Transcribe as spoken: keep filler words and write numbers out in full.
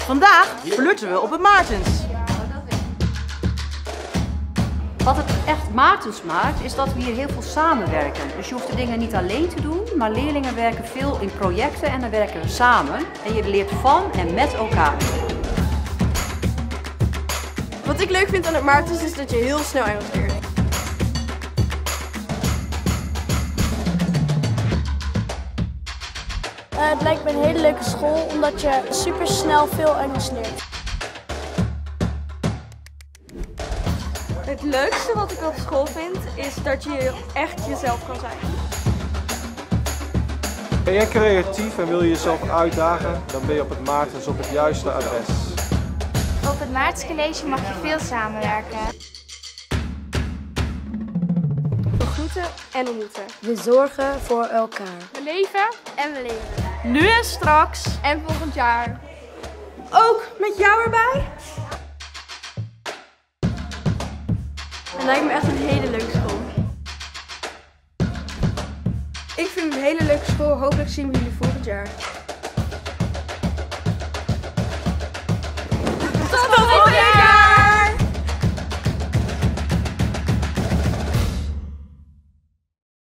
Vandaag flirten we op het Maartens. Wat het echt Maartens maakt, is dat we hier heel veel samenwerken. Dus je hoeft de dingen niet alleen te doen, maar leerlingen werken veel in projecten en dan werken we samen. En je leert van en met elkaar. Wat ik leuk vind aan het Maartens is dat je heel snel Engels leert. Uh, het lijkt me een hele leuke school omdat je super snel veel Engels leert. Het leukste wat ik op school vind is dat je echt jezelf kan zijn. Ben jij creatief en wil je jezelf uitdagen, dan ben je op het Maartens op het juiste adres. Op het Maartens College mag je veel samenwerken. We groeten en ontmoeten. We zorgen voor elkaar. We leven en we leven. Nu en straks. En volgend jaar. Ook met jou erbij? Het lijkt me echt een hele leuke school. Ik vind het een hele leuke school. Hopelijk zien we jullie volgend jaar.